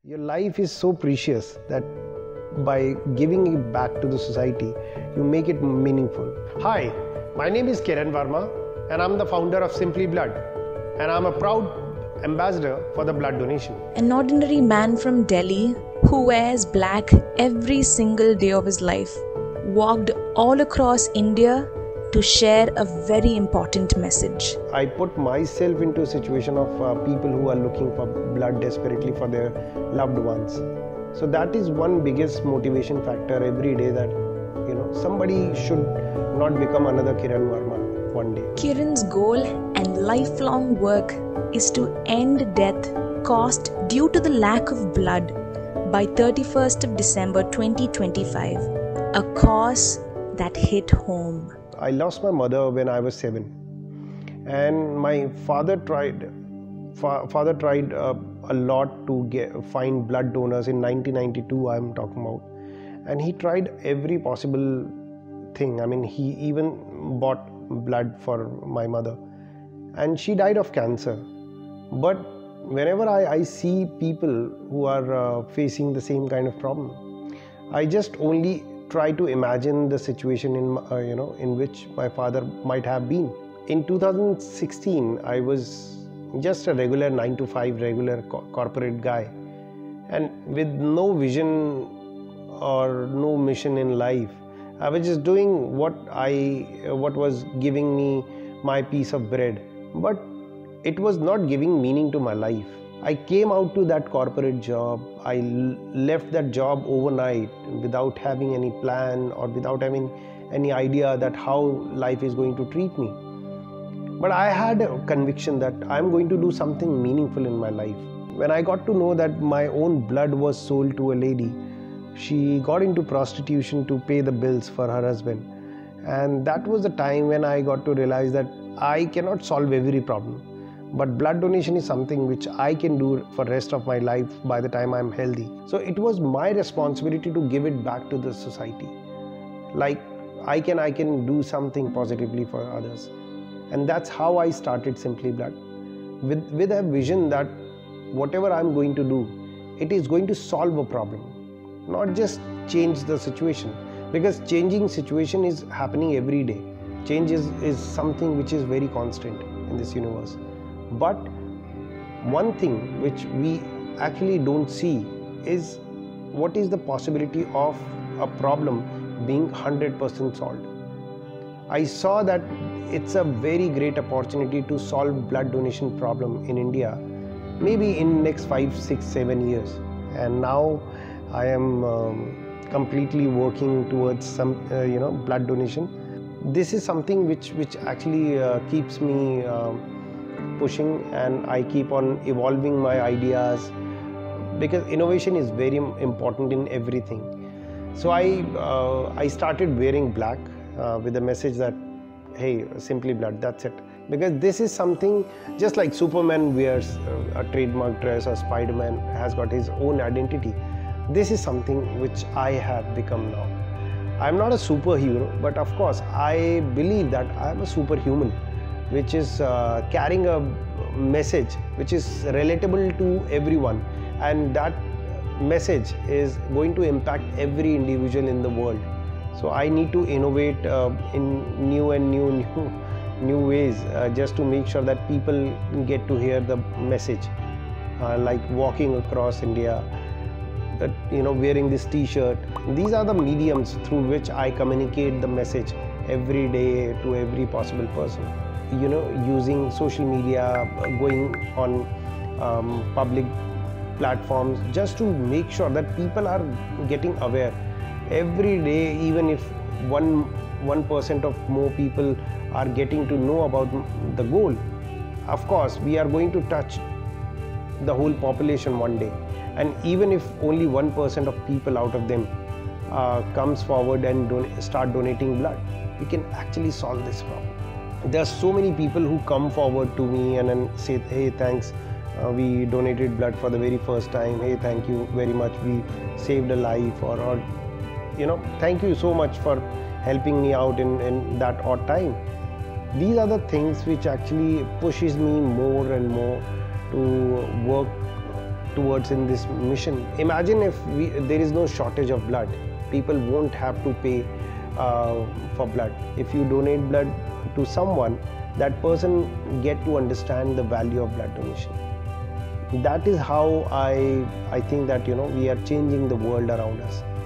Your life is so precious that by giving it back to the society, you make it meaningful. Hi, my name is Kiran Verma and I'm the founder of Simply Blood, and I'm a proud ambassador for the blood donation. An ordinary man from Delhi who wears black every single day of his life walked all across India to share a very important message. I put myself into a situation of people who are looking for blood desperately for their loved ones. So that is one biggest motivation factor every day, that somebody should not become another Kiran Verma one day. Kiran's goal and lifelong work is to end death caused due to the lack of blood by 31st of December 2025, a cause that hit home. I lost my mother when I was 7, and my father tried a lot to find blood donors in 1992. I'm talking about, and he tried every possible thing. I mean, he even bought blood for my mother, and she died of cancer. But whenever I see people who are facing the same kind of problem, I just only try to imagine the situation in which my father might have been. In 2016, I was just a regular 9-to-5 regular corporate guy, and with no vision or no mission in life. I was just doing what was giving me my piece of bread, but it was not giving meaning to my life. I came out to that corporate job. I left that job overnight without having any plan or without having any idea that how life is going to treat me. But I had a conviction that I'm going to do something meaningful in my life. When I got to know that my own blood was sold to a lady, she got into prostitution to pay the bills for her husband. And that was the time when I got to realize that I cannot solve every problem. But blood donation is something which I can do for the rest of my life by the time I'm healthy. So it was my responsibility to give it back to the society. Like I can do something positively for others. And that's how I started Simply Blood. With a vision that whatever I'm going to do, it is going to solve a problem, not just change the situation. Because changing situation is happening every day. Change is something which is very constant in this universe. But one thing which we actually don't see is what is the possibility of a problem being 100% solved. I saw that it's a very great opportunity to solve blood donation problem in India, maybe in next 5, 6, 7 years. And now I am completely working towards some blood donation. This is something which actually keeps me pushing, and I keep on evolving my ideas, because innovation is very important in everything. So I started wearing black with the message that, hey, Simply Blood, that's it. Because this is something just like Superman wears a trademark dress, or Spider-Man has got his own identity. This is something which I have become now. I'm not a superhero, but of course I believe that I'm a superhuman, which is carrying a message which is relatable to everyone, and that message is going to impact every individual in the world. So I need to innovate in new ways just to make sure that people get to hear the message, like walking across India, wearing this t-shirt. These are the mediums through which I communicate the message every day to every possible person. Using social media, going on public platforms, just to make sure that people are getting aware every day. Even if 1% of more people are getting to know about the goal, of course we are going to touch the whole population one day. And even if only 1% of people out of them comes forward and start donating blood, we can actually solve this problem. There are so many people who come forward to me and then say, hey, thanks, we donated blood for the very first time. Hey, thank you very much, we saved a life, or thank you so much for helping me out in that odd time. These are the things which actually pushes me more and more to work towards in this mission. Imagine if there is no shortage of blood, people won't have to pay for blood. If you donate blood to someone, that person get to understand the value of blood donation. That is how I think that we are changing the world around us.